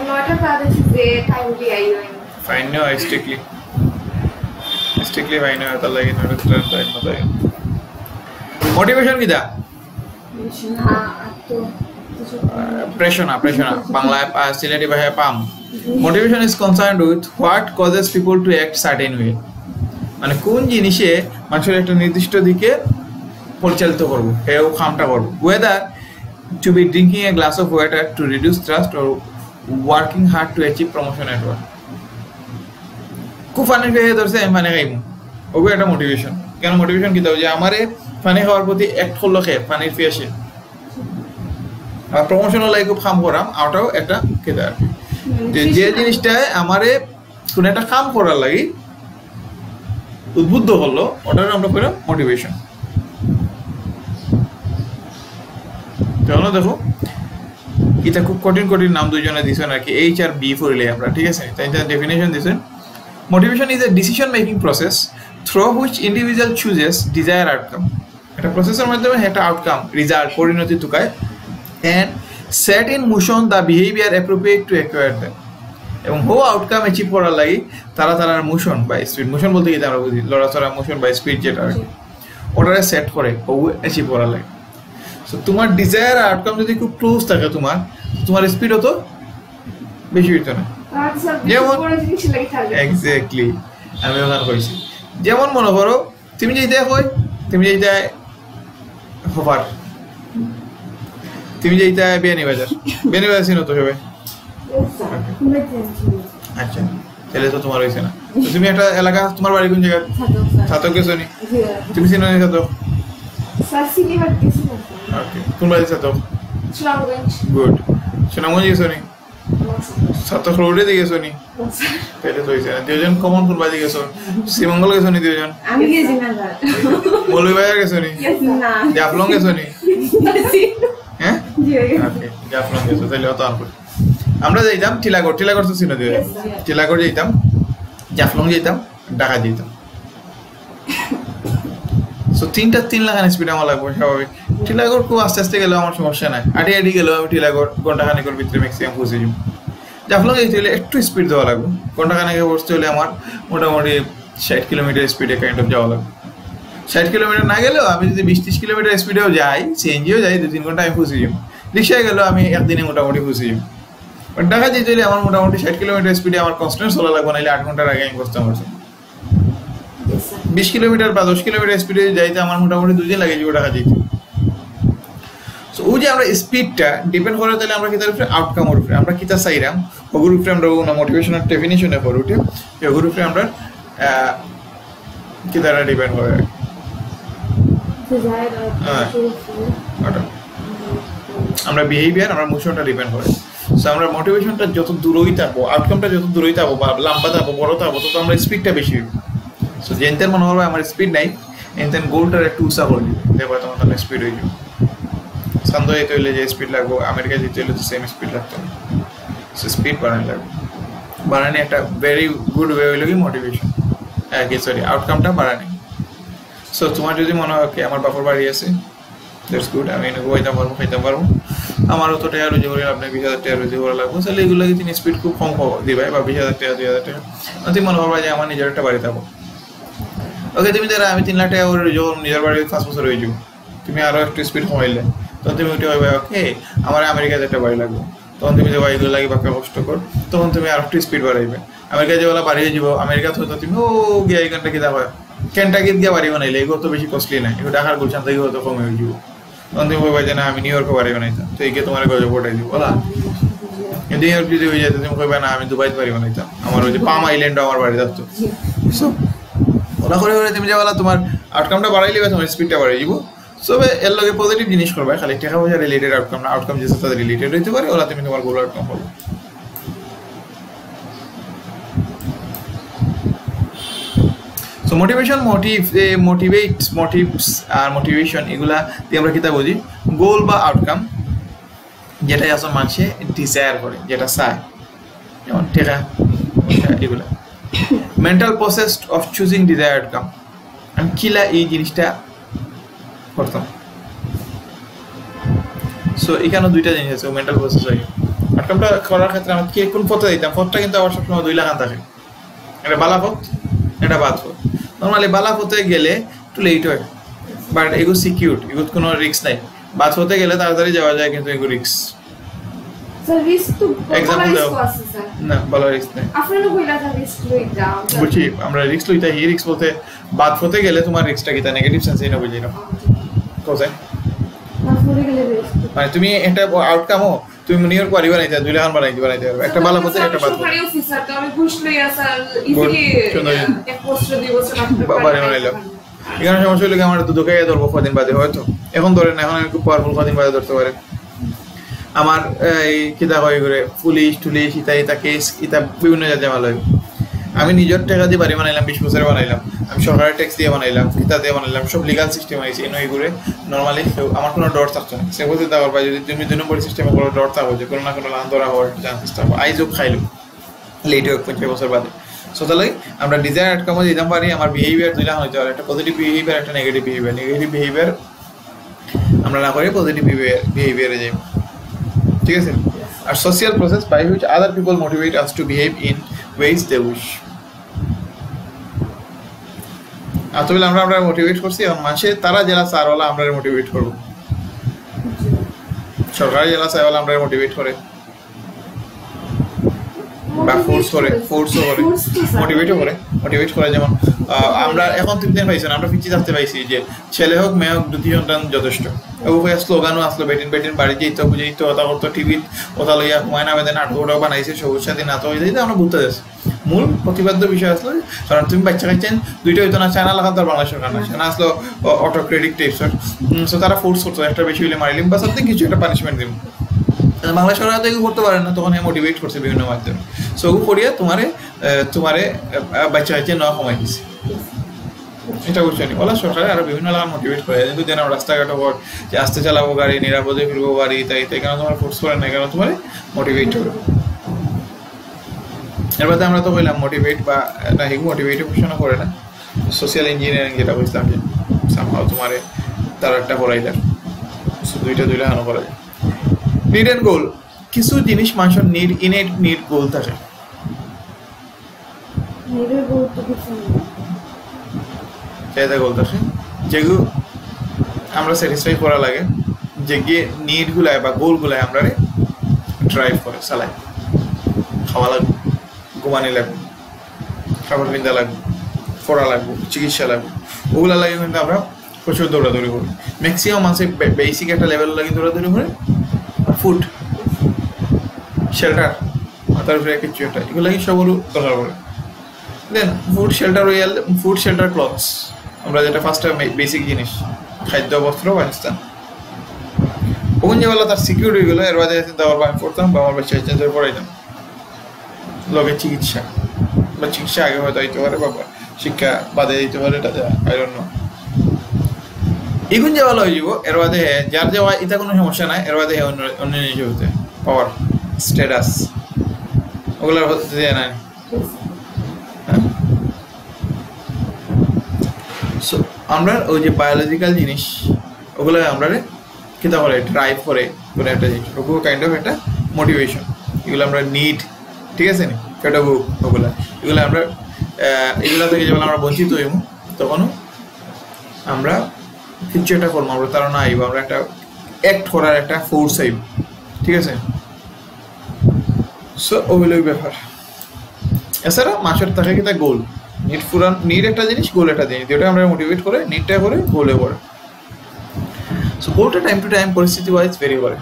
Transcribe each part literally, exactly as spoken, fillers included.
নয়টা পাঁচ যে টাইম দি আই হয় fine no strictly strictly fine no তা লাগে নয়টা টাইম মতো মোটিভেশন কি দা হ্যাঁ তো pressure na pressure na bangla sileti bhasha pam motivation is concerned with what causes people to act certain way মানে কোন জিনিসে মানুষের একটা নির্দিষ্ট দিকে পরিচালিত করব এও কামটা করব whether to be drinking a glass of water to reduce thirst or working hard to achieve promotion at work company কে ধরছে আমি মানে খাইমু ওগো এটা মোটিভেশন কেন মোটিভেশন কি দাও যে আমারে পানি খাওয়ার প্রতি এক হলো খে পানির পিয়াসে আর প্রমোশনাল লাইক কাম করাম আউটাও একটা কেদার যে যে জিনিসটা আমারে কোন একটা কাম করার লাগি উদ্বুদ্ধ হলো ওটার আমরা কইরা মোটিভেশন চলো দেখো এটা খুব কঠিন কঠিন নাম দুইজনে দিছেন আর কি এইচ আর বি ফরিলে আমরা ঠিক আছে তাই এটা ডেফিনিশন দিছেন motivation is a decision making process through which individual chooses desired outcome এটা প্রসেসের মাধ্যমে একটা আউটকাম রেজাল্ট পরিণতি তুকায় and set in motion the behavior appropriate to acquire them এবং হো আউটকাম অ্যাচিভ করার লাগি তারা তারার মোশন বাই স্পিড মোশন বলতে কি আমরা বুঝি লড়াচড়া মোশন বাই স্পিড যেটা ওটারে সেট করে ও অ্যাচিভ করার লাগে সো তোমার ডিজায়ার আউটকাম যদি খুব ক্লোজ থাকে তোমার তোমার স্পিড হতো বেশি হইতো না যেমন এক্স্যাক্টলি আমি ওখানে কইছি যেমন মনে করো তুমি যেটা কই তুমি যেটা হবার তুমি যেটা বেনি বাজার বেনি বাজার চিনো তো সবাই আচ্ছা তাহলে তো তোমার হইছে না তুমি একটা এলাকা তোমার বাড়ি কোন জায়গা ছাতক গেছো নি তুমি চিনো না ছাতক সাসিলি বাড়িছি ওকে কোন বাড়ি ছাতক সুনামগঞ্জ গুড সুনামগঞ্জ গেছো নি ছাতক রোডে দিয়ে গেছো নি তাহলে তো হইছে না দুজন কমন কোন বাড়ি গেছো শ্রীমঙ্গল গেছো নি দুজন আমি গেছি না বলবি বাজার গেছো নি না জাফলং গেছো নি হ্যাঁ ওকে জাফলং গেছো তাহলে অত আনকো আমরা যাইতাম টিলাগড় টিলাগড় তো চিনো দিও টিলাগড় যাইতাম জাফলং যাইতাম ঢাকা যাইতাম সো তিনটা তিন লাখ স্পিড আমার লাগবে স্বাভাবিক টিলাগড় খুব আস্তে আস্তে গেলেও আমার সমস্যা নাই আটি আটি গেলেও আমি টিলাগড় ঘন্টাখানেকের ভিতরে ম্যাক্সিমাম পৌঁছে যাবো জাফলং যাইতে হলে একটু স্পিড দেওয়া লাগবে ঘন্টাখানেকে বসতে হলে আমার মোটামুটি ষাট কিলোমিটার স্পিডে কাইন্ড অফ যাওয়া লাগবে ষাট কিলোমিটার না গেলেও আমি যদি বিশ ত্রিশ কিলোমিটার স্পিডেও যাই সিএনজিও যাই দু তিন ঘন্টা আমি পৌঁছে যাবো রিক্সায় গেলেও আমি একদিনে মোটামুটি পৌঁছে যাবো ঢাকা যেতে হলে আমার মোটামুটি ষাট কিলোমিটার স্পিডে আমার কনস্ট্যান্ট চলা লাগবে নাহলে আট ঘন্টার আগে আমি বসতে পারছি বিশ কিলোমিটার বা দশ কিলোমিটার স্পিডে যাইতে আমার মোটামুটি দুদিন লাগে যাবো ঢাকা যেতে সো ওই যে আমরা স্পিডটা ডিপেন্ড করে তাহলে আমরা কিতার উপরে আউটকামের উপরে আমরা কিতা চাইরাম ওগুর উপরে আমরা না মোটিভেশনাল ডেফিনিশনে করে উঠে ওগুর উপরে আমরা কিতারা ডিপেন্ড করে আমরা বিহেভিয়ার আমরা মোশনটা ডিপেন্ড করে সো আমরা মোটিভেশনটা যত দূরই থাকবো আউটকামটা যত দূরই থাকবো বা লম্বা থাকবো বড় থাকবো তত আমরা স্পিডটা বেশি হইব সো যেনতেন মনে হবে আমার স্পিড নাই এনতেন গোলটার একটু উৎসা করে দিবে দেখো তোমার তাহলে স্পিড হয়ে যাবে সান্দো যেতে হলে যে স্পিড লাগবো আমেরিকা যেতে হলে তো সেম স্পিড লাগতো সো স্পিড বাড়ানো লাগবে বাড়ানি একটা ভেরি গুড ওয়ে হইল কি মোটিভেশন কি সরি আউটকামটা বাড়ানি সো তোমার যদি মনে হয় কি আমার বাপর বাড়ি আছে দ্যাটস গুড আমি এনে বইতে পারবো খাইতে পারবো আমারও তো টাকা রুজি করে আপনি বিশ হাজার টাকা রুজি করা লাগবে তাহলে এগুলো তিনি স্পিড খুব কম দিবে বা বিশ হাজার টাকা দুই হাজার টাকা তুমি মনে করবা যে আমার নিজের একটা বাড়ি থাকবো ওকে তুমি যারা আমি তিন লাখ টাকা করে যখন নিজের বাড়ি পাঁচ বছর হয়ে যাবো তুমি আরও একটু স্পিড কমাইলে তখন তুমি উঠে ভাবে ওকে আমার আমেরিকাতে একটা বাড়ি লাগবে তখন তুমি যে বাড়িগুলো লাগে বাকি কষ্ট কর তখন তুমি আর একটু স্পিড বাড়াইবে আমেরিকা যেগুলো বাড়িয়ে যাবো আমেরিকা হয়তো তুমি ও গিয়ে এখানটা কি দেখো কেন্টাকিত গিয়ে বাড়ি বানাইলে এগুলো তো বেশি কস্টলি না এগুলো ঢাকার গুলশান থেকে হয়তো কমে হয়ে যাবো তখন তুমি ভাবে যে না আমি নিউ ইয়র্কে বাড়ি বানাইতাম তো একে তোমার গজব ওটাই দিব বলা কিন্তু নিউ ইয়র্ক যদি হয়ে যেত তুমি ভাবে না আমি দুবাইতে বাড়ি বানাইতাম আমার ওই যে পাম আইল্যান্ডও আমার বাড়ি থাকতো ওরা করে করে তুমি যে বলা তোমার আউটকামটা বাড়াইলে তোমার স্পিডটা বাড়িয়ে যাবো সবে এর লগে পজিটিভ জিনিস করবে খালি টাকা পয়সা রিলেটেড আউটকাম না আউটকাম যে সাথে রিলেটেড হইতে পারে ওরা তুমি তোমার গোল আউটকাম করবে so motivation motive motivate motives আর মোটিভেশন এগুলা দিয়ে আমরা কিতা বুঝি গোল বা আউটকাম যেটাই আসলে মানুষে ডিজায়ার করে যেটা চায় যেমন টাকা এগুলা mental process of choosing desire outcome আমি কিলা এই জিনিসটা করতাম সো এখানে দুইটা জিনিস আছে মেন্টাল প্রসেস হয় আউটকামটা করার ক্ষেত্রে আমি কি কোন পথে দিতাম, পথটা কিন্তু আবার সবসময় দুই লাগান থাকে, এটা বালা পথ, এটা বাদ পথ। নর্মালি বালা পথে গেলে একটু লেট হয়, বাট এগুলো সিকিউর, এগুলো কোনো রিস্ক নাই। বাদ পথে গেলে তাড়াতাড়ি যাওয়া যায়, কিন্তু এগুলো রিস্ক। স্যার রিস্ক তো এক্সাম্পল দাও। রিস্ক আছে স্যার, না ভালো রিস্ক নেই। আপনারা কইলা স্যার রিস্ক লইতা বুঝছি, আমরা রিস্ক লইতা, এই রিস্ক বলতে বাদ পথে গেলে তোমার রিস্কটা কি, তা নেগেটিভ সেন্সে না বুঝি না কোথায়, তারপরে গেলে রিস্ক মানে তুমি একটা আউটকামও তুমি নিয়োগ করি বানাইতে দুই লাখ বানাইতে বানাইতে পারবে, একটা ভালো পথে একটা বাদ পথে। সরকারি অফিসার তো আমি ঘুষ লইয়া স্যার ইজিলি এক বছর দুই বছর বাড়ি বানাইলাম। এখানে সমস্যা হলো কি, আমার দুধ খাইয়ে ধরবো কদিন বাদে, হয়তো এখন ধরেন, এখন আমি খুব পাওয়ারফুল কদিন বাদে ধরতে পারে। আমার এই কিতা হয় করে পুলিশ টুলিশ ইতা ইতা কেস ইতা বিভিন্ন জায়গায় ভালো হয়। আমি নিজের টাকা দিয়ে বাড়ি বানাইলাম, বিশ বছরে বানাইলাম, আমি সরকারের ট্যাক্স দিয়ে বানাইলাম, কিতা দিয়ে বানাইলাম, সব লিগাল সিস্টেম আছে। এনে এই করে নর্মালি আমার কোনো ডর থাকতো না, সে বলতে দেওয়ার পাই যদি তুমি দুই নম্বর সিস্টেমে কোনো ডর থাকো যে কোনো না কোনো লান ধরা হওয়ার চান্সেস থাকবো, আইজও খাইলো লেট হোক পঞ্চাশ বছর বাদে। সো তাহলে আমরা ডিজায়ার আউটকামও দিতাম পারি, আমার বিহেভিয়ার দুইটা হইতে পারে, একটা পজিটিভ বিহেভিয়ার, একটা নেগেটিভ বিহেভিয়ার। নেগেটিভ বিহেভিয়ার আমরা না করে পজিটিভ বিহেভিয়ারে যাই, ঠিক আছে। আর social process by which other people motivate us to behave in ways they wish. আসলে আমরা আমরা মোটিভেট করছি, এবং মানুষে তারা জেলা চারওয়ালা আমরা মোটিভেট করবো, সরকারি জেলা চারওয়ালা আমরা মোটিভেট করে বা ফোর্স করে, ফোর্সও করে, মোটিভেটও করে, মোটিভেট করে। যেমন আমরা এখন তুমি দিন পাইছি না, আমরা পিছিয়ে থাকতে পাইছি যে ছেলে হোক মেয়ে হোক দুটি সন্তান যথেষ্ট। ওই স্লোগানও আসলো, বেটিন বেটিন বাড়ি যেত বুঝে যেত, ওটা করতো টিভিত ওটা লইয়া ময়না বেদে নাটক ওটাও বানাইছে, সবুজ সাথী নাটক হয়ে যেতে আমরা বুঝতে যাচ্ছি। মূল প্রতিবাদ্য বিষয় আসলো, কারণ তুমি বাচ্চা খাইছেন দুইটা হইতো না, চায়না লাগান তার বাংলা সরকার না, চায়না আসলো অটো ক্রেডিট টিপসর, সো তারা ফোর্স করতো একটা বেশি হলে মারিলিম বা সাথে কিছু একটা পানিশমেন্ট দিব। বাংলা সরকার তো এগুলো করতে পারে না, তখন মোটিভেট করছে বিভিন্ন মাধ্যমে। সো ও করিয়া তোমারে তোমারে বাচ্চা খাইছে নেওয়া কমাই দিছে, এটা বুঝছো নি। ওলা সরকারে আরো বিভিন্ন লাগান মোটিভেট করে, কিন্তু যেন রাস্তাঘাট ওপর যে আস্তে চালাবো গাড়ি, নিরাপদে ফিরবো গাড়ি, তাই তাই কেন তোমার ফোর্স করে না, কেন তোমার মোটিভেট করবে। এর মধ্যে আমরা তো বললাম মোটিভেট বা না হিগু মোটিভেট ঘোষণা করে না, সোশিয়াল ইঞ্জিনিয়ারিং যেটা বুঝলাম যে সামহাও তোমারে তার একটা পড়াইলাম, দুইটা দুই লাগানো করা যায়। নিড এন্ড গোল, কিছু জিনিস মানুষের নিড, ইনেট নিড, গোল থাকে। নিডের গুরুত্ব কিছু চাহিদা গোল থাকে, যেগুলো আমরা স্যাটিসফাই করা লাগে, যে গিয়ে নিড গুলায় বা গোল গুলায় আমরা ড্রাইভ করে চালাই। খাওয়া লাগবে, ঘুমানি লাগবে, খাবার পিন্দা লাগবে, পড়া লাগবে, চিকিৎসা লাগবে, ওগুলা লাগে কিন্তু আমরা প্রচুর দৌড়াদৌড়ি করি। ম্যাক্সিমাম মানুষের বেসিক একটা লেভেল লাগে দৌড়াদৌড়ি করে। ফুড, শেল্টার, মাথার উপরে কিছু একটা, এগুলো কি সবগুলো দরকার পড়ে। দেন ফুড শেল্টার হয়ে গেলে ফুড শেল্টার ক্লথস, আমরা যেটা ফার্স্টে বেসিক জিনিস, খাদ্য বস্ত্র বাসস্থান। ওখান যে বেলা তার সিকিউর হয়ে গেলো, এর বাদে চিন্তা করবো আমি পড়তাম বা আমার বাচ্চা চেঞ্জের পড়াইতাম। লগে চিকিৎসা, বা চিকিৎসা আগে হয়তো দিতে পারে, বা শিক্ষা বাদে দিতে পারে, এটা আই ডোন্ট নো। এগুন যে ভালো হয়ে যাব, এর বাদে যার যাওয়া এটা কোনো সমস্যা নাই, এর বাদে অন্য অন্য জিনিস হতে পাওয়ার, স্ট্যাটাস, ওগুলোর হতে দেয় না। সো আমরা ওই যে বায়োলজিক্যাল জিনিস, ওগুলো আমরা কিতা করে ড্রাইভ করে কোনো একটা জিনিস, ওগুলো কাইন্ড অফ একটা মোটিভেশন। এগুলো আমরা নিড, ঠিক আছে নি, সেটা ওগুলো এগুলো আমরা এগুলো থেকে যখন আমরা বঞ্চিত হইব, তখনও আমরা কিছু একটা করবো, আমরা তারা না আইব, আমরা একটা অ্যাক্ট করার একটা ফোর্স আইব, ঠিক আছে। সো ওগুলোই ব্যাপার। এছাড়া মাসের থাকে কি তা গোল, নিড পুরান, নিড একটা জিনিস, গোল একটা জিনিস, যেটা আমরা মোটিভেট করে, নিডটা করে, গোলে করে। সো গোলটা টাইম টু টাইম পরিস্থিতি ওয়াইজ ভেরি করে।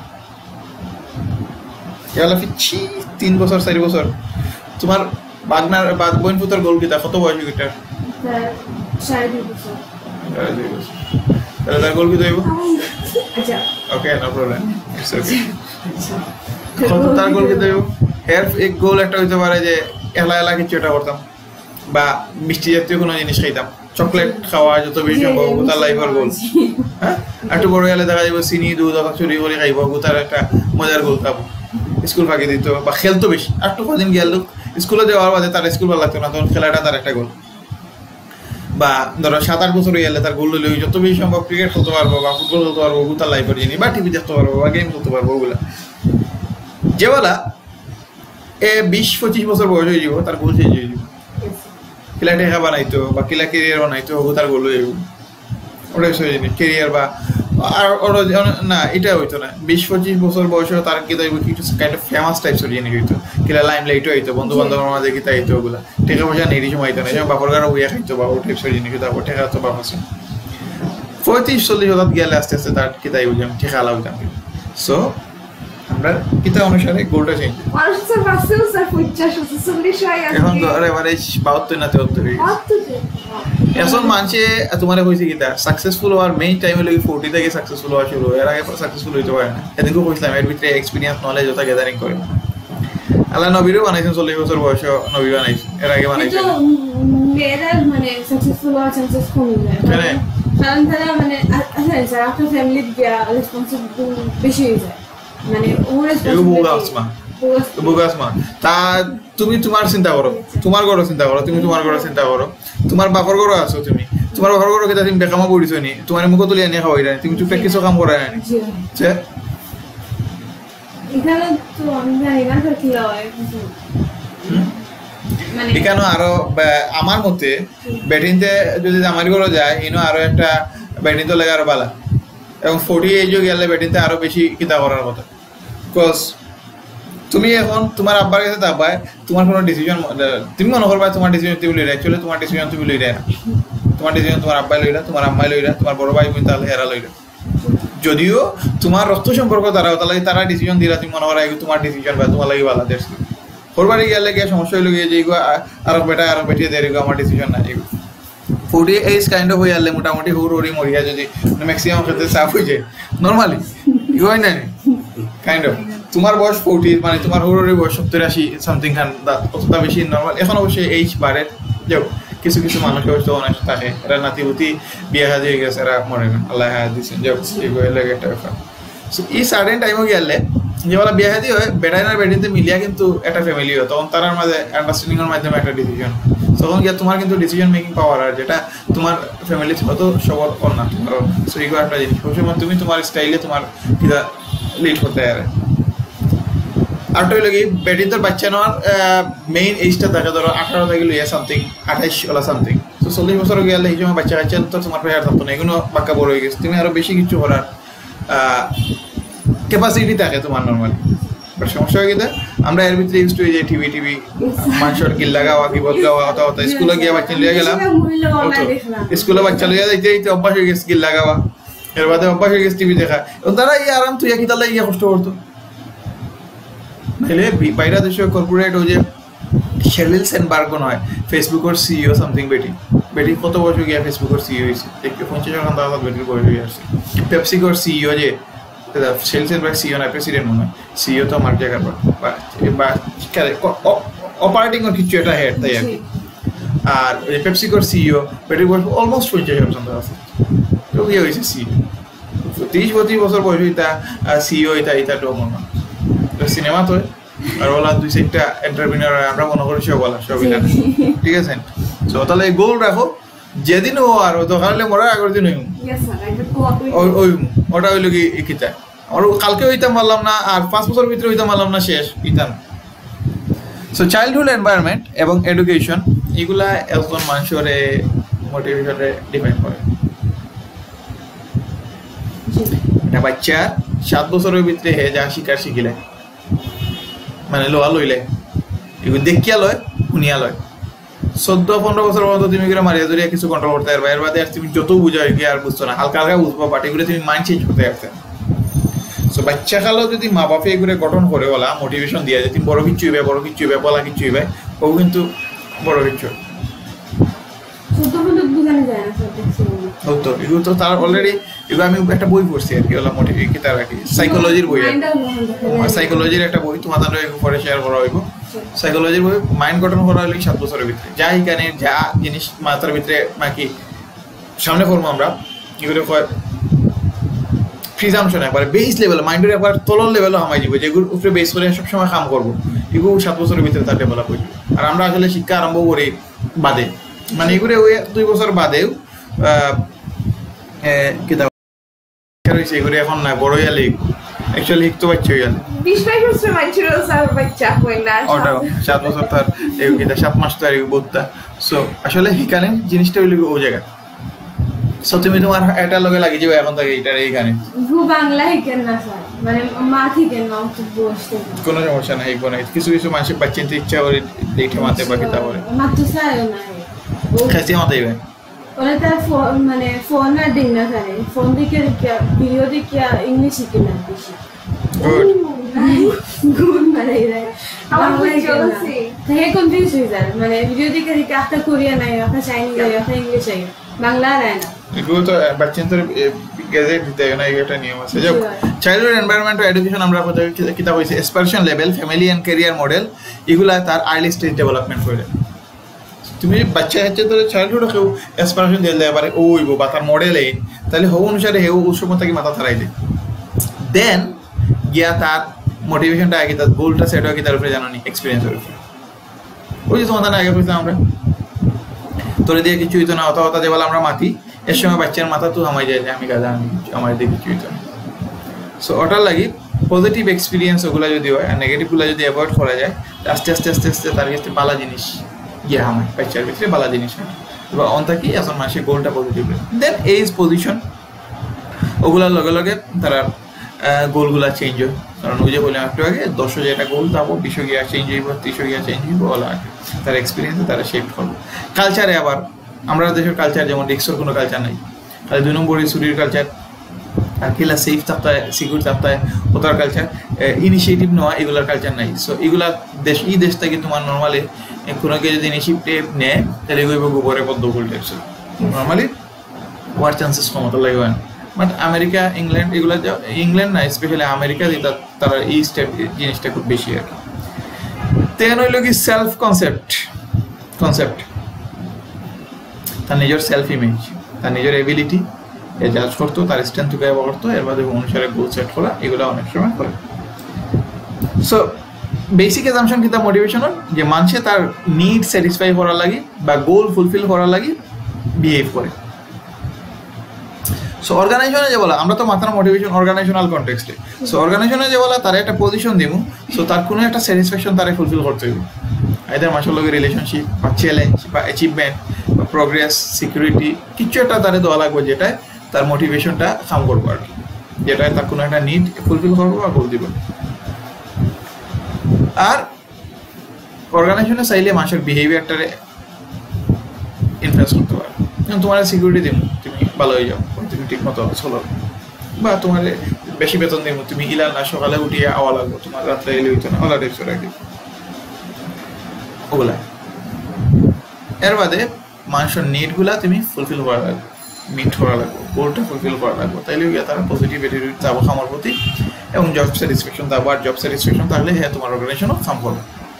ইয়ালা ফিচ্ছি তিন বছর চারি বছর, তোমার বাগনার বাগ বইন পুতার গোল কিতা কত বয়স কিটার? সাড়ে দুই বছর। সাড়ে দুই বছর। তাহলে তার গোল কি দেব? আচ্ছা okay, no problem, it's okay. কত তার গোল কি দেব? এর এক গোল একটা হইতে পারে যে এলা এলা কিছু একটা করতাম, বা মিষ্টি জাতীয় কোনো জিনিস খাইতাম, চকলেট খাওয়া যত বেশি সম্ভব, তার লাইফের গোল। হ্যাঁ, একটু বড় গেলে দেখা যাবে চিনি দুধ চুরি করে খাইব, তার একটা মজার গোল খাবো। স্কুল ফাঁকি দিত বা খেলতো বেশি, একটু কদিন গেল স্কুলে যাওয়ার বাদে তার স্কুল ভালো লাগতো না, তখন খেলাটা তার একটা গোল। বা ধরো সাত আট বছর হয়ে গেলে তার গোল হলে যত বেশি সম্ভব ক্রিকেট খেলতে পারবো বা ফুটবল খেলতে পারবো, তার লাইফের জিনিস, বা টিভি দেখতে পারবো বা গেম খেলতে পারবো, ওগুলা। যেবেলা এ বিশ পঁচিশ বছর বয়স হয়ে যাব তার গোল চেঞ্জ হয়ে যাব কিলা টেকা বানাইতো বা কিলা কেরিয়ার বানাইতো হবো তার গোল হয়ে যাব ওটাই জিনিস কেরিয়ার বা আর ওরা না এটা হইতো না বিশ পঁচিশ বছর বয়সে তার কি তাই কিছু কাইন্ড অফ ফেমাস টাইপসের জিনিস হইতো কিলা লাইম লাইটও হইতো বন্ধু বান্ধবের মাঝে কি তাই হইতো ওগুলা টাকা পয়সা নেই সময় হইতো না যেমন বাপর গাড়া উইয়া খাইতো বা ও টাইপসের জিনিস হইতো আবার টেকা তো বাপ আছে পঁয়ত্রিশ চল্লিশ হাজার গেলে আস্তে আস্তে তার কি তাই বুঝলাম টেকা আলা হইতাম সো আমরা কিতা অনুসারে গোলটা চেঞ্জ এখন তো আরে মানে বাহাত্তর না তেহত্তর এখন মানুষে তোমার হয়েছে কিতা সাকসেসফুল হওয়ার মেইন টাইম হলো ফোর্টি থেকে সাকসেসফুল হওয়া শুরু এর আগে সাকসেসফুল হইতে পারে না এদিনকে কইছিলাম এর ভিতরে এক্সপিরিয়েন্স নলেজ ওটা গ্যাদারিং করে আল্লাহ নবীরও বানাইছেন চল্লিশ বছর বয়সে নবী বানাইছেন এর আগে বানাইছেন মানে সাকসেসফুল হওয়ার চান্সেস কমে যায় কারণ তারা মানে আচ্ছা আপনার ফ্যামিলির রেসপন্সিবিলিটি বেশি হয়ে যায় মানে ওর তা তুমি তোমার চিন্তা করো তোমার ঘর চিন্তা করো তুমি তোমার ঘর চিন্তা করো তোমার বাপর ঘর আছো তুমি তোমার বাপর ঘর কেটা তুমি বেকামা পড়িছো নি তোমার মুখ তুলি আনিয়ে খাওয়াই না তুমি চুপে কিছু কাম করাই না এখানে আরো আমার মতে ব্যাটিংতে যদি আমার ঘরে যায় ইনো আরো একটা ব্যাটিং তো লাগে আরো ভালো এবং ফোর্টি এজও গেলে ব্যাটিংতে আরো বেশি কিতা করার কথা বিকজ তুমি এখন তোমার আব্বার কাছে দাবায় তোমার কোনো ডিসিশন তুমি মনে করবা তোমার ডিসিশন তুমি লই অ্যাকচুয়ালি তোমার ডিসিশন তুমি লই না তোমার ডিসিশন তোমার আব্বাই লইলা তোমার আম্মাই লইলা তোমার বড় ভাই বোন তাহলে হেরা লইলা যদিও তোমার রক্ত সম্পর্ক তারা তাহলে তারা ডিসিশন দিলা তুমি মনে করা তোমার ডিসিশন বা তোমার লাগে ভালো দেশ করবারই গেলে গিয়ে সমস্যা হইল গিয়ে যে আরো বেটা আরো বেটিয়ে দেয় আমার ডিসিশন না এগুলো ফোর্টি এইজ কাইন্ড অফ হয়ে গেলে মোটামুটি হুর হরি মরিয়া যদি ম্যাক্সিমাম ক্ষেত্রে সাফ হয়ে যায় নর্মালি হয় না কাইন্ড অফ তোমার বয়স ফোর্টি মানে তোমার হুর হরি বয়স সত্তর আশি সামথিং খান অতটা বেশি নর্মাল এখন অবশ্যই এইজ বাড়ে যাও কিছু কিছু মানুষের অবশ্য অনেক থাকে এরা নাতিপুতি বিয়ে হাজি হয়ে গেছে এরা মরে না আল্লাহ হায়াত দিচ্ছেন যাও এগুলো লাগে একটা ব্যাপার এই সার্টেন টাইমও গেলে যেবেলা বিয়ে হাজি হয় বেটাইন আর বেটিনতে মিলিয়া কিন্তু একটা ফ্যামিলি হয় তখন তার মাঝে আন্ডারস্ট্যান্ডিং এর মাধ্যমে একটা ডিসিশন তখন গিয়ে তোমার কিন্তু ডিসিশন মেকিং পাওয়ার আর যেটা তোমার ফ্যামিলি ছিল তো সবার অন না তোমার সো এগুলো একটা জিনিস সবসময় তুমি তোমার স্টাইলে তোমার কিনা লিড করতে পারে আরটা হইল কি বেটিন তোর বাচ্চা নেওয়ার মেইন এইজটা দেখা ধরো আঠারো থেকে লইয়া সামথিং আঠাইশ ওলা সামথিং তো চল্লিশ বছর গেলে এই সময় বাচ্চা কাচ্চা তো তোমার প্রেয়ার থাকতো না এগুলো বাক্কা বড় হয়ে গেছে তুমি আরো বেশি কিছু করার ক্যাপাসিটি থাকে তোমার নর্মালি বাট সমস্যা হয়ে গেছে আমরা এর ভিতরে ইউজ হয়ে যাই টিভি টিভি মানুষের কিল্লা গাওয়া কিবোর্ড গাওয়া অত অত স্কুলে গিয়ে বাচ্চা লিয়ে গেলাম স্কুলে বাচ্চা লিয়ে যাইতে যাইতে অভ্যাস হয়ে গেছে কিল্লা গাওয়া এর বাদে অভ্যাস হয়ে গেছে টিভি দেখা এবং তারা এই আরাম তুই কি তাহলে ইয়ে কষ্ট করতো নাহলে বাইরা দেশের কর্পোরেট ওই যে শেরিল সেনবার্গ নয় ফেসবুকের সিইও সামথিং বেটি বেটি কত বছর গিয়া ফেসবুকের সিইও হয়েছে দেখতে পঞ্চাশ টাকা দাদা বেটির বয়স হয়ে আসছে পেপসিকোর সিইও যে শেরিল সেনবার্গ সিইও না প্রেসিডেন্ট মনে হয় সিইও তো মার্ক জাকারবার্গ বা অপারেটিং এর কিছু একটা হেড তাই আর কি আর পেপসিকোর সিইও বেটির বয়স অলমোস্ট পঞ্চাশ পর্যন্ত আছে তো গিয়ে হয়েছে সিইও তিরিশ বত্রিশ বছর বয়স হইতা সিইও এটা এটা তো মনে হয় সিনেমা তো আর ওলা দুই চারটা এন্টারপ্রেনার আমরা মনে করি সব বলা সবই জানে ঠিক আছে তো তাহলে গোল রাখো যেদিন ও আর দরকার হলে মরার আগের দিন ওই ওই ওটা হইল কি কিতা আর কালকে হইতাম পারলাম না আর পাঁচ বছর ভিতরে হইতাম পারলাম না শেষ হইতাম সো চাইল্ডহুড এনভায়রনমেন্ট এবং এডুকেশন এগুলা একজন মানুষের মোটিভেশনে ডিপেন্ড করে একটা বাচ্চা সাত বছরের ভিতরে হে যা শিকার শিখিলে মানে লোহা লইলে এগুলো দেখিয়া লয় শুনিয়া লয় চোদ্দ পনেরো বছর পর্যন্ত তুমি এগুলো মারিয়া ধরিয়া কিছু কন্ট্রোল করতে পারবে এর বাদে আর তুমি যত বুঝাও গিয়ে আর বুঝছো না হালকা হালকা বুঝবো বাট এগুলো তুমি মাইন্ড চেঞ্জ করতে পারতে সো বাচ্চা কালেও যদি মা বাপে এগুলো গঠন করে বলা মোটিভেশন দিয়া যে তুমি বড় কিচ্ছু হইবে বড় কিচ্ছু হইবে বলা কিচ্ছু হইবে ও কিন্তু বড় কিচ্ছু হতো এগুলো তো তার অলরেডি এগুলো আমি একটা বই পড়ছি আর কি ওলা মোটিভেট কি তার আর কি সাইকোলজির বই সাইকোলজির একটা বই তোমার তাহলে পরে শেয়ার করা হইব সাইকোলজির বই মাইন্ড গঠন করা হলে সাত বছরের ভিতরে যা এখানে যা জিনিস মাথার ভিতরে নাকি সামনে করবো আমরা এগুলো কয় প্রিজামশন একবার বেস লেভেল মাইন্ডের একবার তলর লেভেলও হামাই দিব যেগুলো উপরে বেস করে সবসময় কাম করবো এগুলো সাত বছরের ভিতরে তার ডেভেলপ হয়ে যাবে আর আমরা আসলে শিক্ষা আরম্ভ করি বাদে মানে এগুলো ওই দুই বছর বাদেও কিতাব হয়েছে এগুলো এখন না বড় হইয়া লিখব অ্যাকচুয়ালি হিকতো বাচ্চা হয়ে গেল বিশ বাইশ বছর মানুষের স্যার বাচ্চা হয় না ওটাও সাত বছর তার এই এটা সাত মাস তার এই বোধটা সো আসলে হিকানে জিনিসটা হইল ও জায়গা সো তুমি তোমার এটা লগে লাগি যাবে এখন থেকে এটা এইখানে গু বাংলা হিকেন না স্যার মানে মা হিকেন না তো বসতে কোনো সমস্যা নাই কোনো কিছু কিছু মানুষের বাচ্চা চিন্তা ইচ্ছা করে দেখে মাতে বাকি তা করে মাত্র স্যার না খাসি মাতে ইবে ওরা তার ফোন মানে ফোন না দিন না করে ফোন দেখে ভিডিও দেখে ইংলিশ শিখে না বেশি গুড গুড মানে রে আমার চলছে তাই কনফিউজ হয়ে যায় মানে ভিডিও দেখে দেখে একটা কোরিয়ান আই একটা চাইনিজ আই একটা ইংলিশ আই বাংলা আই না এগুলো তো বাচ্চাদের গ্যাজেট দিতে না এটা নিয়ম আছে যে চাইল্ডহুড এনভায়রনমেন্ট ও এডুকেশন আমরা কিতাব হইছে expression level family and career model এগুলা তার আর্লি স্টেজ ডেভেলপমেন্ট করে তুমি বাচ্চা হচ্ছে তো চাইল্ডহুড কেউ এক্সপারশন দিলে দেয় পারে ওই বা তার মডেল এই তাহলে হো অনুসারে হেউ ওই সময় থেকে মাথা ধরাই দেয় দেন গিয়া তার মোটিভেশনটা আগে তার গোলটা সেট হয় কি তার উপরে জানো নি এক্সপিরিয়েন্সের উপরে ওই যে তোমাদের আগে বলছিলাম আমরা তোরে দিয়ে কিছু হইতো না অত অত যে বলে আমরা মাতি এর সময় বাচ্চার মাথা তো আমায় যায় যে আমি গাদা আমি আমার দিয়ে কিছু হইতো না সো ওটার লাগি পজিটিভ এক্সপিরিয়েন্স ওগুলো যদি হয় আর নেগেটিভগুলো যদি অ্যাভয়েড করা যায় আস্তে আস্তে আস্তে আস্তে তার কাছে ভালো জিনিস গিয়ে আমার বাচ্চার ভিতরে ভালো জিনিস হয় এবার অন থাকি এখন মানুষের গোলটা পজিটিভ দেন এজ পজিশন ওগুলোর লগে লগে তারা গোলগুলা চেঞ্জ হয় কারণ ওই যে বললাম একটু আগে দশশো যেটা গোল তারপর বিশ গিয়া চেঞ্জ হইব ত্রিশো গিয়া চেঞ্জ হইব বলা হয় তার এক্সপিরিয়েন্সে তারা শেপ করবে কালচারে আবার আমরা দেশের কালচার যেমন রিক্সর কোনো কালচার নাই তাহলে দুই নম্বরে চুরির কালচার আর খেলা সেফ থাকতে হয় সিকিউর থাকতে হয় ওটার কালচার ইনিশিয়েটিভ নেওয়া এগুলোর কালচার নাই সো এগুলা দেশ এই দেশ থেকে তোমার নর্মালি কোনো কেউ যদি ইনিশিয়েটিভ নেয় তাহলে এগুলো গোবরে পদ্ম গোল টাইপস নর্মালি হওয়ার চান্সেস কমতো লাগবে না বাট আমেরিকা ইংল্যান্ড এগুলো ইংল্যান্ড না স্পেশালি আমেরিকা যেটা তারা এই স্টেপ জিনিসটা খুব বেশি আর কি তেন হইল কি সেলফ কনসেপ্ট কনসেপ্ট তার নিজের সেলফ ইমেজ তার নিজের এবিলিটি এ জাজ করতো তার স্ট্রেংথকে ব্যবহার করতো এর বাদে অনুসারে গোল সেট করা এগুলো অনেক সময় করে সো বেসিক এজাম্পশন কি তার মোটিভেশন যে মানুষে তার নিড স্যাটিসফাই করার লাগি বা গোল ফুলফিল করার লাগি বিহেভ করে সো অর্গানাইজেশনে যে বলা আমরা তো মাত্র মোটিভেশন অর্গানাইজেশনাল কনটেক্সটে সো অর্গানাইজেশনে যে বলা তার একটা পজিশন দিব সো তার কোনো একটা স্যাটিসফ্যাকশন তারে ফুলফিল করতে হবে আইদার মানুষের লগে রিলেশনশিপ বা চ্যালেঞ্জ বা অ্যাচিভমেন্ট বা প্রোগ্রেস সিকিউরিটি কিছু একটা তারে দেওয়া লাগবে যেটায় তার মোটিভেশনটা কাম করবো আর কি যেটায় তার কোনো একটা নিড ফুলফিল করবো বা গোল দিব আর অর্গানাইজেশনে চাইলে মানুষের বিহেভিয়ারটারে ইনফ্লুয়েন্স করতে পারে যেমন তোমার সিকিউরিটি দিব তুমি ভালো হয়ে যাও তুমি ঠিক মতো চলো বা তোমার বেশি বেতন দিব তুমি ইলা না সকালে উঠিয়ে আওয়া লাগবো তোমার রাত্রে এলে হইতো না ওলা টাইপস রাখি ওগুলা এর বাদে মানুষের নিডগুলা তুমি ফুলফিল করা লাগবে মিট করা লাগবে গোলটা ফুলফিল করা লাগবে তাইলে তারা পজিটিভ অ্যাটিটিউড যাবো খামার প্রতি এবং জব স্যাটিসফ্যাকশন যাবো আর জব স্যাটিসফ্যাকশন থাকলে হ্যাঁ তোমার অর্গানাইজেশনও কাম করবে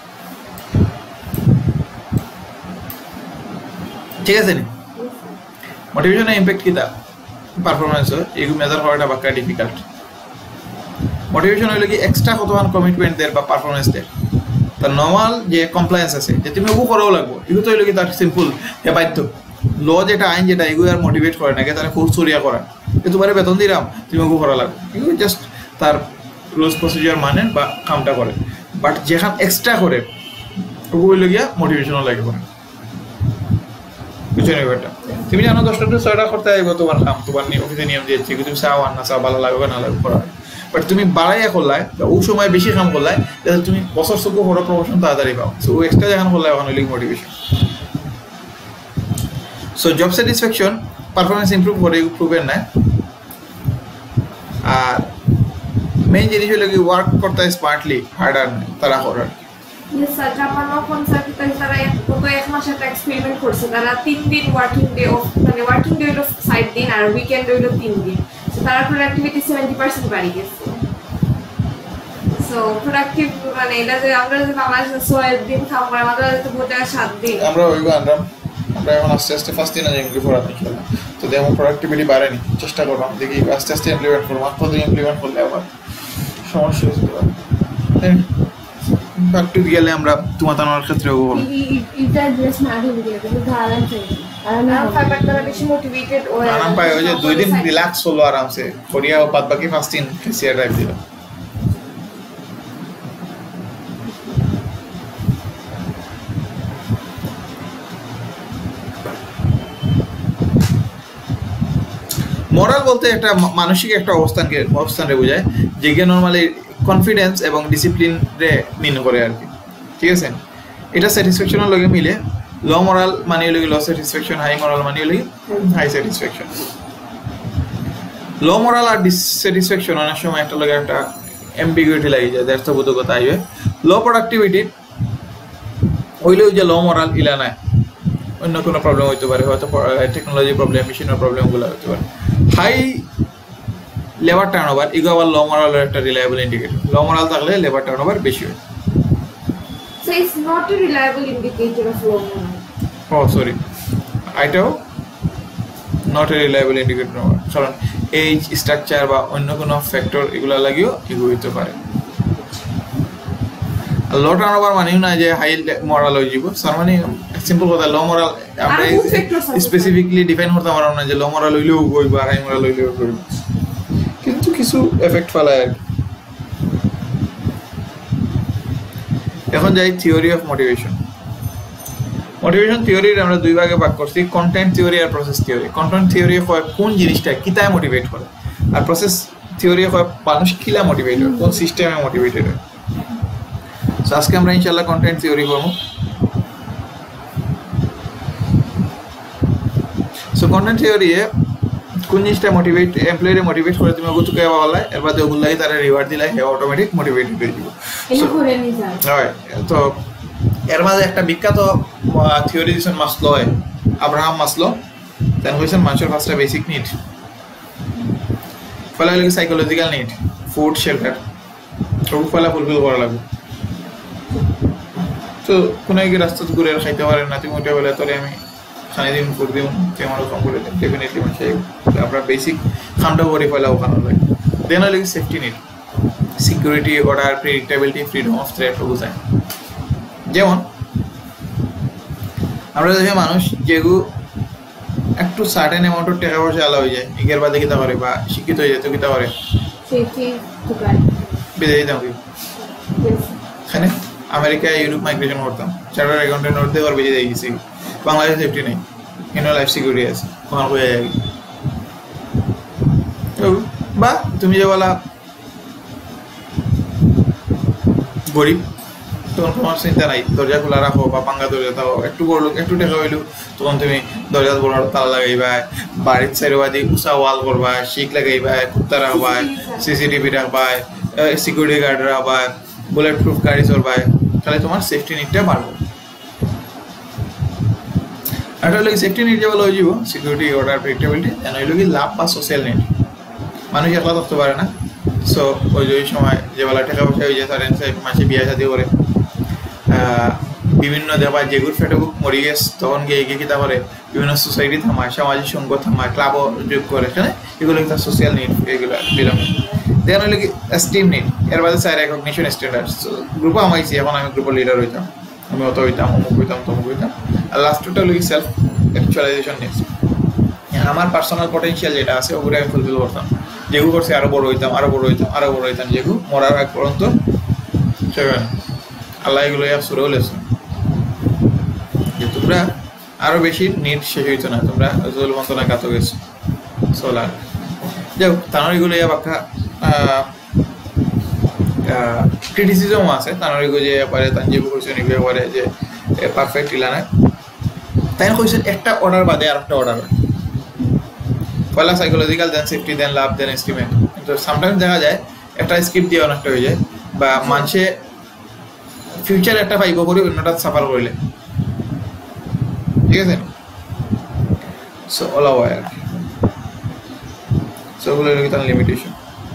ঠিক আছে নি মোটিভেশনের ইম্প্যাক্ট কি তা পারফরমেন্স এগুলো মেজার করাটা বাক্কা ডিফিকাল্ট মোটিভেশন হইলে কি এক্সট্রা কতক্ষণ কমিটমেন্ট দেয় বা পারফরমেন্স দেয় তার নর্মাল যে কমপ্লায়েন্স আছে যে তুমি ওগু করাও লাগবো এগুলো তো হইলে কি তার সিম্পল এ বাধ্য ল যেটা আইন যেটা এগুলো আর মোটিভেট করে নাকি তারা ফোর্স করিয়া করা যে তোমার বেতন দিলাম তুমি ওগু করা লাগবে এগুলো জাস্ট তার রুলস প্রসিজিওর মানে বা কামটা করে বাট যেখানে এক্সট্রা করে ওগু হইলে গিয়া মোটিভেশনও লাগে করে বুঝছো না ব্যাপারটা তুমি জানো দশটা টু ছয়টা করতে আইব তোমার কাম তোমার অফিসে নিয়ম দিয়েছে তুমি চাও আর না চাও ভালো লাগবে না লাগবে করা বাট তুমি বাড়াইয়া করলাই ওই সময় বেশি কাম করলাই যাতে তুমি বছর চোখ বড় প্রমোশন তাড়াতাড়ি পাও সো ও এক্সট্রা যখন করলাই ওখানে হইলে motivation so job satisfaction performance improve করে প্রুভের না আর মেইন জিনিস হলো কি ওয়ার্ক করতে স্মার্টলি হার্ডার তারা করার জাপানও কনসার্ট তারা কত এক মাস একটা এক্সপেরিমেন্ট করছে তারা তিন দিন ওয়ার্কিং ডে অফ মানে ওয়ার্কিং ডে হলো সাত দিন আর উইকেন্ড হলো তিন দিন সো তার প্রোডাক্টিভিটি সেভেন্টি পার্সেন্ট বাড়ি গেছে সো প্রোডাক্টিভ মানে এটা যে আমরা যে বাংলাদেশে ছয় দিন কাম করে আমাদের তো বোধ হয় সাত দিন আমরা ওইগুলো আনলাম আমরা এখন আস্তে আস্তে ফার্স্ট দিন যেমন করার ইনশাল্লাহ তো যেমন প্রোডাক্টিভিটি বাড়েনি চেষ্টা করলাম দেখি আস্তে আস্তে ইমপ্লিমেন্ট করবো আর কতদিন ইমপ্লিমেন্ট করলে আবার সমস্যা হতে পারে একটু গেলে আমরা তোমার তোমার ক্ষেত্রে আরাম পাই ওই যে দুই দিন রিল্যাক্স হলো আরামসে করিয়া বাদ বাকি পাঁচ দিন ফেসিয়ার টাইপ দিল মোরাল বলতে একটা মানসিক একটা অবস্থানকে অবস্থানকে বোঝায় যেটা নর্মালি কনফিডেন্স এবং ডিসিপ্লিন রে মিন করে আর কি, ঠিক আছে? এটা স্যাটিসফ্যাকশনের লগে মিলে। লো মোরাল মানে হলো লো স্যাটিসফ্যাকশন, হাই মোরাল মানে হলো হাই স্যাটিসফ্যাকশন। লো মোরাল আর ডিসস্যাটিসফ্যাকশন অনেক সময় একটা লগে একটা অ্যাম্বিগুইটি লাগে যায়, দ্ব্যর্থবোধকতা আইবে। লো প্রোডাক্টিভিটি হইলেও যে লো মোরাল ইলা নাই, অন্য কোনো প্রবলেম হইতে পারে, হয়তো টেকনোলজি প্রবলেম, মেশিনের প্রবলেমগুলো হতে পারে। হাই লেবার টার্ন ওভার এগুলো আবার লো মোরালের একটা রিলায়েবল ইন্ডিকেটর। লো মোরাল থাকলে লেবার টার্ন ওভার বেশি হয়। So it's not a reliable indicator of low moral. Oh, sorry. এটাও নট এ রিলায়েবল ইন্ডিকেটর, কারণ এজ, স্ট্রাকচার বা অন্য কোনো ফ্যাক্টর এগুলো লাগিয়েও এগুলো হইতে পারে। লো টার্ন ওভার মানেও না যে হাই মোরাল হয়ে যাব, তার মানে সিম্পল কথা লো মোরাল আমরা স্পেসিফিকলি ডিফাইন করতে পারবো না যে লো মোরাল হইলেও হইব আর হাই মোরাল হইলেও হইব, কিন্তু কিছু এফেক্ট ফেলায় আর কি। এখন যাই থিওরি অফ মোটিভেশন। মোটিভেশন থিওরির আমরা দুই ভাগে ভাগ করছি, কন্টেন্ট থিওরি আর প্রসেস থিওরি। কন্টেন্ট থিওরি হয় কোন জিনিসটা কিতায় মোটিভেট করে, আর প্রসেস থিওরি হয় মানুষ কিলা মোটিভেট হয়, কোন সিস্টেমে মোটিভেটেড হয়। সো আজকে আমরা ইনশাআল্লাহ কন্টেন্ট থিওরি করব। সো কন্টেন্ট থিওরি এ কোন জিনিসটা মোটিভেট এমপ্লয়িরে মোটিভেট করে তুমি ওগুলো কে বলা এর বাদে ওগুলো লাগে তারা রিওয়ার্ড দিলে হে অটোমেটিক মোটিভেটেড হয়ে যাবে। এটা করে নি যায় হয় তো এর মাঝে একটা বিখ্যাত থিওরি দিছেন মাসলো, হয় আব্রাহাম মাসলো। দেন কইছেন মানুষের পাঁচটা বেসিক নিড, ফলে লাগে সাইকোলজিক্যাল নিড, ফুড, শেল্টার, সব ফলে ফুলফিল করা লাগবে। তো কোনো এক রাস্তা ঘুরে খাইতে পারেন না, তুমি ওটা বলে তোরে আমি খানি দিন ফুড দিন তেমনও কম করে দেন, ডেফিনেটলি মানুষ আমরা বেসিক খামটা করে ফেলা ওখানে লাগে। দেন হলে safety need, security, order, predictability, freedom of threat বোঝায়। যেমন আমরা দেখি মানুষ যেগুলো একটু সার্টেন অ্যামাউন্টের টাকা পয়সা আলা হয়ে যায়, ইগের বাদে কিতা করে বা শিক্ষিত হয়ে যায়, তো কিতা করে বিদেশে যেতাম কি এখানে আমেরিকায় ইউরোপ মাইগ্রেশন করতাম, চার্টার অ্যাকাউন্টেন্ট নোট দিয়ে বেঁচে দিয়ে গেছি। বাংলাদেশে সেফটি নেই, কিন্তু লাইফ সিকিউরিটি আছে, তোমার হয়ে যায়। বা তুমি যে বলা গরিব, তখন তোমার চিন্তা নাই, দরজা খোলা রাখো বা পাঙ্গা দরজা থাকো, একটু বড় একটু টাকা হইলো তখন তুমি দরজা বড় তালা লাগাইবা, বাড়ির চারিবাদি উঁচা ওয়াল করবা, শিক লাগাইবা, কুত্তা রাখবা, সিসিটিভি রাখবা, সিকিউরিটি গার্ড রাখবা, বুলেট প্রুফ গাড়ি চলবা, তাহলে তোমার সেফটি নিডটা বাড়বে। আর হলো সেফটি নিড যে বলা হয়ে যাব সিকিউরিটি, অর্ডার, প্রেডিক্টেবিলিটি। এন হইল কি লাভ বা সোশ্যাল নিড, মানুষ একলা থাকতে পারে না। সো ওই যে সময় যে বেলা টাকা পয়সা হয়ে যায় তার মাসে বিয়া শাদি করে, বিভিন্ন দেবা যেগুলো ফেটেবুক মরি গেছে তখন গিয়ে এগিয়ে কিতা করে বিভিন্ন সোসাইটি থামায়, সামাজিক সংঘ থামায়, ক্লাবও যোগ করে, এখানে এগুলো একটা সোশ্যাল নিড, এগুলো বিলং। দেন হইলে কি এস্টিম নিড, এর বাদে চাই রেকগনিশন স্ট্যান্ডার্ড। গ্রুপে আমাইছি, এখন আমি গ্রুপের লিডার হইতাম, আমি অত হইতাম, অমুক হইতাম, তমুক হইতাম। আর লাস্টটা হলো কি সেলফ অ্যাকচুয়ালাইজেশন নিডস, আমার পার্সোনাল পটেনশিয়াল যেটা আছে ওগুলো আমি ফুলফিল করতাম, যেগুলো করছে আরো বড় হইতাম, আরো বড় হইতাম, আরো বড় হইতাম, যেগুলো মরার আগ পর্যন্ত সেভেন আল্লাহ এগুলো সুরেও লেছো যে তোমরা আরো বেশি নিট শেষ হইতো না, তোমরা জল মন্ত্রণা কাত গেছো সোলার যাও। তার এগুলো বাক্কা ক্রিটিসিজমও আছে, তার এগুলো যে পারে তার যে কোয়েশ্চেন এগুলো পারে যে পারফেক্ট ইলা না, তাই কোয়েশ্চেন একটা অর্ডার বাদে আর একটা অর্ডার হয়, পয়লা psychological, then safety, then love, then estimate. কিন্তু সামটাইমস দেখা যায় একটা স্কিপ দিয়ে অনেকটা হয়ে যায়, বা মানুষে ফিউচার একটা পাইব করে অন্যটা সাফার করলে, ঠিক আছে? সো অল ওভার আর কি, সো ওগুলো তার লিমিটেশন।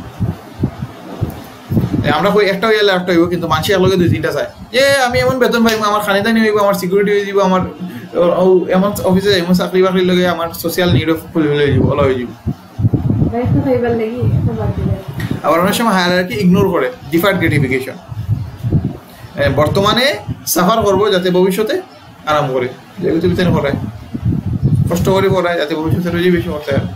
আমরা কই একটা হয়ে গেলে একটা হইব, কিন্তু মানুষ একলগে দুই তিনটা চায় যে আমি এমন বেতন পাইব, আমার খানিদানি হইব, আমার সিকিউরিটি হয়ে যাব, আমার এমন অফিসে এমন চাকরি বাকরির লগে আমার সোশ্যাল নিড ফুলফিল হয়ে যাব, অল হয়ে যাব। আবার অনেক সময় হায়ারার্কি ইগনোর করে, ডিফার্ড গ্রেটিফিকেশন, বর্তমানে সাফার করবো যাতে ভবিষ্যতে আরাম করে, যেগুলো তুমি তেন করায় কষ্ট করে করায় যাতে ভবিষ্যতে রোজই বেশি করতে হয়।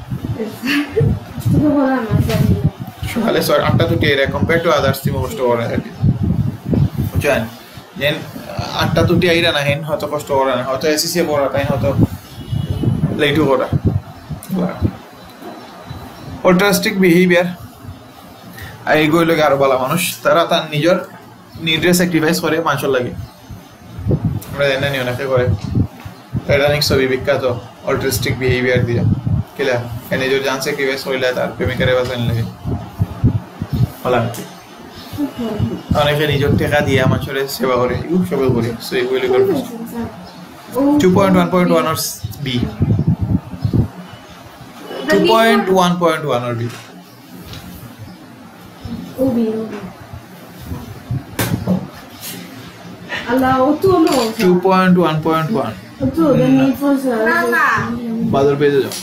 সকালে ছয় আটটা তো টিয়ারে কম্পেয়ার টু আদার্স তুমি কষ্ট করে আর কি, বুঝছেন? যেন আটটা তো টিয়াইরা না হেন হয়তো কষ্ট করে না, হয়তো এসিসি পড়া তাই হয়তো লেটও করা। অল্ট্রাস্টিক বিহেভিয়ার এইগুলো লাগে আরো ভালো মানুষ তারা তার নিজের নিডে স্যাক্রিফাইস করে মানুষের লাগে আমরা জানি না অনেকে করে টাইটানিক ছবি বিখ্যাত অল্ট্রাস্টিক বিহেভিয়ার দিয়ে কিলা নিজের জান স্যাক্রিফাইস করলে তার প্রেমিকারে বাঁচান লাগে ভালো নাকি অনেকে নিজের টাকা দিয়ে মানুষের সেবা করে এগুলো সবাই করে সো এগুলো করে two point one point one or B two point one point one or B Obi, Obi. Allah, Otu no. two point one point one. Otu, the need for sir. Nana. Badal page jao.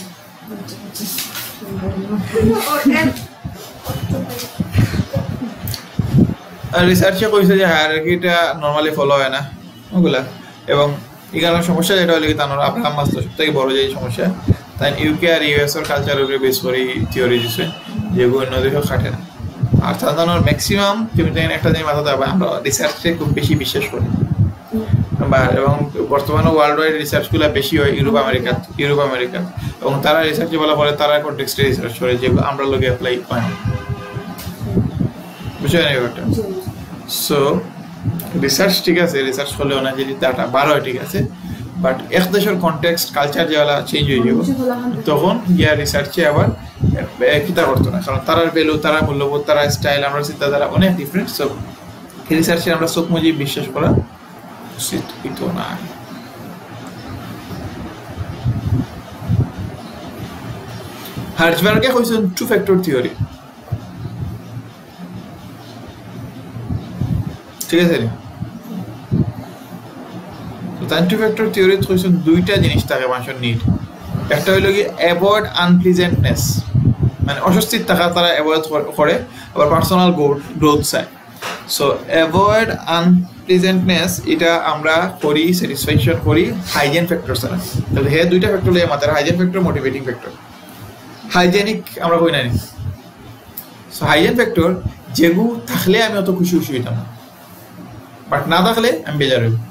আর রিসার্চে কইছে যে হায়ারার্কিটা normally follow হয় না ওগুলা এবং এখানে সমস্যা যেটা হলো কি তানোর আব্রাহাম মাসলো সবথেকে বড় যে সমস্যা তাই ইউকে আর ইউএস এর কালচারের উপরে বেস করে থিওরি দিছে যেগুলো অন্য দেশে খাটে না আর সাধারণত ম্যাক্সিমাম তুমি দেখেন একটা জিনিস মাথাতে হবে আমরা রিসার্চে খুব বেশি বিশ্বাস করি এবং বর্তমানে ওয়ার্ল্ড ওয়াইড রিসার্চগুলো বেশি হয় ইউরোপ আমেরিকা ইউরোপ আমেরিকা এবং তারা রিসার্চে বলা পরে তারা কনটেক্সটে রিসার্চ করে যেগুলো আমরা লোকে অ্যাপ্লাই পাই বুঝছেন এই ব্যাপারটা সো রিসার্চ ঠিক আছে রিসার্চ করলে অনেক যদি ডাটা বার হয় ঠিক আছে বাট এক দেশের কনটেক্সট কালচার যেগুলো চেঞ্জ হয়ে যাবে তখন গিয়া রিসার্চে আবার কিতা করতো না কারণ তারার ভ্যালু তারা মূল্যবোধ তারা স্টাইল আমরা চিন্তাধারা অনেক ডিফারেন্ট সো রিসার্চে আমরা চোখ মুজি বিশ্বাস করা উচিত কিন্তু না হার্জবার্গে কইছেন টু ফ্যাক্টর থিওরি ঠিক আছে তাই টু ফ্যাক্টর থিওরি কইছেন দুইটা জিনিস থাকে মানুষের নিড একটা হইল কি অ্যাভয়েড আনপ্লিজেন্টনেস মানে অস্বস্তির টাকা তারা অ্যাভয়েড করে আবার পার্সোনাল গ্রোথ চায় সো অ্যাভয়েড আনপ্লিজেন্টনেস এটা আমরা করি স্যাটিসফ্যাকশন করি হাইজেন ফ্যাক্টর ছাড়া তাহলে হে দুইটা ফ্যাক্টর লইয়া মাথার hygiene factor motivating factor hygienic আমরা কই না সো হাইজেন ফ্যাক্টর যেগু থাকলে আমি অত খুশি খুশি হইতাম না বাট না থাকলে আমি বেজার হইব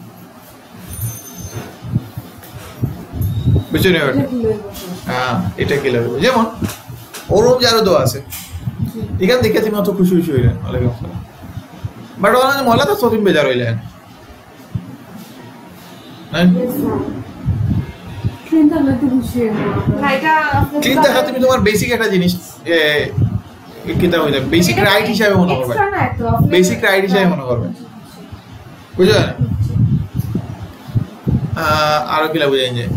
বুঝছো না হ্যাঁ এটা কি লাগবে যেমন ওরম যারও দোয়া আছে এখান দেখে তুমি অত খুশি খুশি হইলেন ওয়ালাইকুম আসসালাম বাট ওরা মহলা তো তুমি বেজার হইলেন চিন্তা দেখা তুমি তোমার বেসিক একটা জিনিস কিতা হয়ে যাবে বেসিক রাইট হিসাবে মনে করবে বেসিক রাইট হিসাবে মনে করবে বুঝছো না আরো কিলা বুঝাই যায়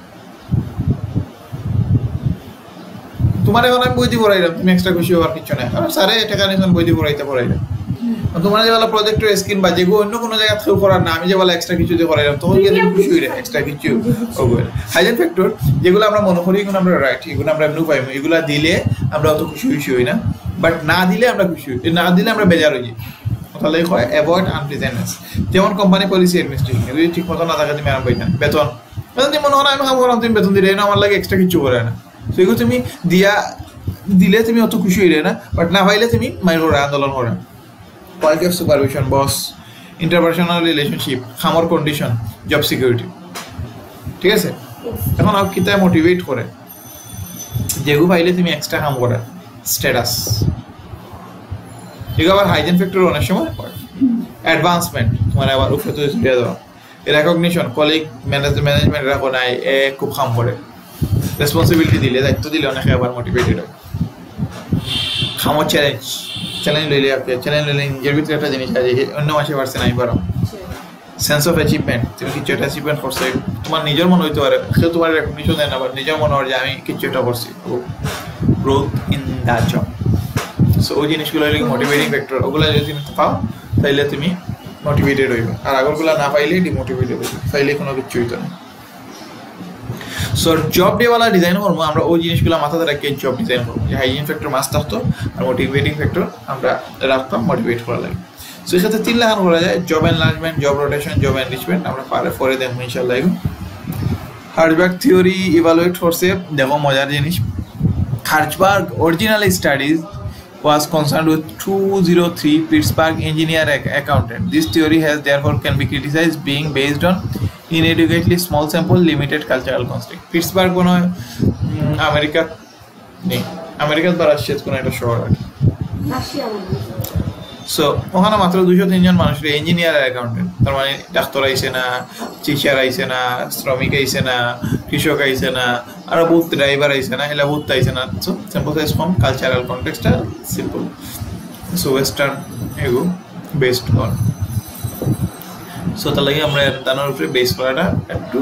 তোমার এখন আমি বই দিয়ে পড়াইলাম তুমি এক্সট্রা খুশি হওয়ার কিছু নাই কারণ স্যারে টাকা নিয়েছেন বই দিয়ে পড়াইতে পড়াইলাম তোমার যে বলা প্রজেক্টের স্ক্রিন বা যেগুলো অন্য কোনো জায়গায় কেউ করার না আমি যে বলা এক্সট্রা কিছু দিয়ে পড়াইলাম তখন গিয়ে তুমি খুশি হইলে এক্সট্রা কিছু হাইজেন ফ্যাক্টর যেগুলো আমরা মনে করি এগুলো আমরা রাইট এগুলো আমরা এমনি পাই এগুলো দিলে আমরা অত খুশি খুশি হই না বাট না দিলে আমরা খুশি হই না দিলে আমরা বেজার হই তাহলে হয় অ্যাভয়েড আনপ্লিজেন্টনেস যেমন কোম্পানি পলিসি অ্যাডমিনিস্ট্রেশন যদি ঠিক মতো না থাকে তুমি আরাম পাইনা বেতন বেতন তুমি মনে হয় আমি কাম করলাম তুমি বেতন দিলে না আমার লাগে এক্সট্রা কিছু করে না তো এগুলো তুমি দিয়া দিলে তুমি অত খুশি হইলে না বাট না পাইলে তুমি মাইর করে আন্দোলন করে quality of supervision boss interpersonal relationship খামর কন্ডিশন জব সিকিউরিটি ঠিক আছে এখন আর কিতায় মোটিভেট করে যেগুলো পাইলে তুমি এক্সট্রা কাম করা স্ট্যাটাস এগুলো আবার হাইজেন ফ্যাক্টর অনেক সময় হয় অ্যাডভান্সমেন্ট মানে আবার উপরে তো দিয়ে দেওয়া রেকগনিশন কলিগ ম্যানেজ ম্যানেজমেন্ট রাখো নাই এ খুব কাম করে রেসপন্সিবিলিটি দিলে দায়িত্ব দিলে অনেকে আবার মোটিভেটেড হয় খামো চ্যালেঞ্জ চ্যালেঞ্জ লইলে আপনি চ্যালেঞ্জ লইলে নিজের ভিতরে একটা জিনিস আছে অন্য মাসে পারছে নাই পারো সেন্স অফ অ্যাচিভমেন্ট তুমি কিছু একটা অ্যাচিভমেন্ট করছো তোমার নিজের মনে হইতে পারে কেউ তোমার রেকগনিশন দেয় না আবার নিজের মনে হয় যে আমি কিছু একটা করছি growth in that job so ওই জিনিসগুলো হইলে মোটিভেটিং ফ্যাক্টর ওগুলো যদি তুমি পাও তাইলে তুমি মোটিভেটেড হইবে আর আগরগুলো না পাইলে ডিমোটিভেটেড হইবে পাইলে কোনো কিছু হইতো না সো জব ডেওয়ালা ডিজাইন করবো আমরা ওই জিনিসগুলো মাথাতে রাখি জব ডিজাইন করবো যে হাইজিন ফ্যাক্টর মাস্ট থাকতো আর মোটিভেটিং ফ্যাক্টর আমরা রাখতাম মোটিভেট করা লাগে সো এর সাথে তিন লাগানো করা যায় job enlargement job rotation job enrichment আমরা পারে পরে দেখবো ইনশাল্লাহ হার্জবার্গ থিওরি ইভালুয়েট করছে দেখো মজার জিনিস Herzberg original studies was concerned with two oh three Pittsburgh engineer accountant. This theory has therefore can be criticized being based on inadequately small sample limited cultural context. Pittsburgh কোনো America নেই আমেরিকাত বা রাশিয়াত কোনো একটা শহর আর রাশিয়া মনে হয়। So ওখানে মাত্র দুইশো তিনজন মানুষ ইঞ্জিনিয়ার আর অ্যাকাউন্টেন্ট, তার মানে ডাক্তার আইছে না, টিচার আইছে না, শ্রমিক আইছে না, কৃষক আইছে না, আর বহুত ড্রাইভার আইছে না, এলা বহুত আইছে না। সো সিম্পল ফ্রম কালচারাল কনটেক্সটটা সিম্পল। সো ওয়েস্টার্ন এগো বেসড অন, সো তার লাগে আমরা তার উপরে বেস করাটা একটু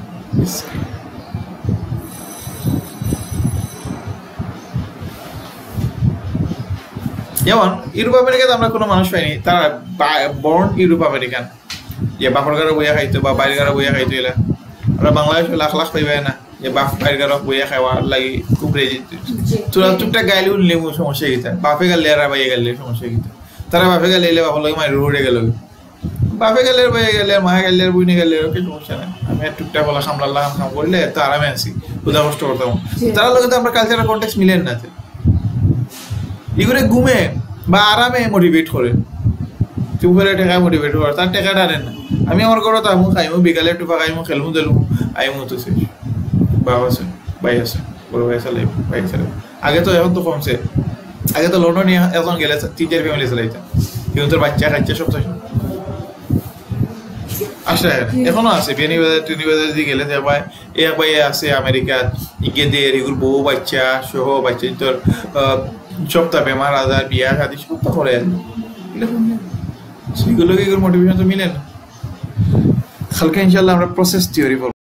যেমন ইউরোপ আমেরিকাতে আমরা কোনো মানুষ পাইনি তারা বর্ন ইউরোপ আমেরিকান, যে বাপর গারো বইয়া খাইতো বা বাইরের গারো বইয়া খাইতো এলা। আমরা বাংলাদেশে লাখ লাখ পাইবাই না যে বাপ বাইরের গারো বইয়া খাওয়া লাগি খুব রেজি তোরা টুকটা গাইলেও নিলে সমস্যা গীতা, বাপে গেলে আর বাইয়ে গেলে সমস্যা গীতা। তারা বাপে গেলে এলে বাপর লাগে মায়ের রুড়ে গেল, বাপে গেলে বইয়ে গেলে মায়ে গেলে বইনে গেলে ওকে সমস্যা নাই। আমি টুকটা বলা সামলাল্লাহ কাম করলে তো আরামে আছি, ক্ষুধা কষ্ট করতাম। তারা লোকে তো আমরা কালচারাল কন্টেক্সট মিলেন না, এগুলো ঘুমে বা আরামে মোটিভেট করে, চুপরে টেকা মোটিভেট করে, তার টেকাটা আনেন না। আমি আমার ঘরত আমু খাইমু, বিকালে একটু খাইমু, খেলমু দেলমু, আইমু তো শেষ। বাবা আছে, ভাই আছে, বড় ভাই চালাই, ভাই চালাই। আগে তো এখন তো কমছে, আগে তো লন্ডনে এখন গেলে তিন চার ফ্যামিলি চালাইতাম, কিন্তু তোর বাচ্চা কাচ্চা সব চাই আসে, এখনো আছে। বেনিবাজার টেনিবাজার দিয়ে গেলে ভাই এক ভাই আছে আমেরিকার, ইগেদের এগুলো বউ বাচ্চা সহ বাচ্চা তোর সপ্তাহ বেমার আজার বিয়া শাদি সপ্তাহ করে সেগুলোকে এগুলো মোটিভেশন তো মিলে না। কালকে ইনশাল্লাহ আমরা প্রসেস থিওরি